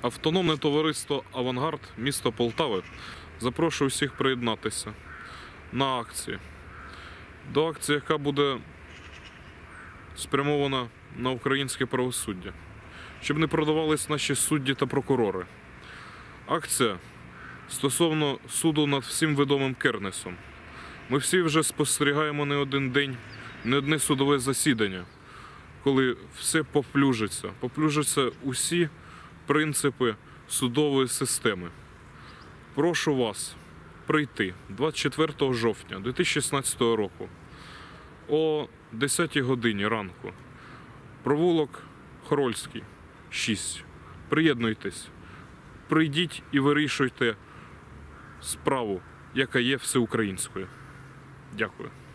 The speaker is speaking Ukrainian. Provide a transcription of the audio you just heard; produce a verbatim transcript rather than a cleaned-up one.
Автономне товариство «Авангард» місто Полтави запрошує всіх приєднатися на акції. До акції, яка буде спрямована на українське правосуддя, щоб не продавались наші судді та прокурори. Акція стосовно суду над всім відомим Кернесом. Ми всі вже спостерігаємо не один день, не одне судове засідання, коли все поплюжиться, поплюжаться усі принципи судової системи. Прошу вас прийти двадцять четвертого жовтня дві тисячі шістнадцятого року о десятій годині ранку. Провулок Хорольський, шість. Приєднуйтесь, прийдіть і вирішуйте справу, яка є всеукраїнською. Дякую.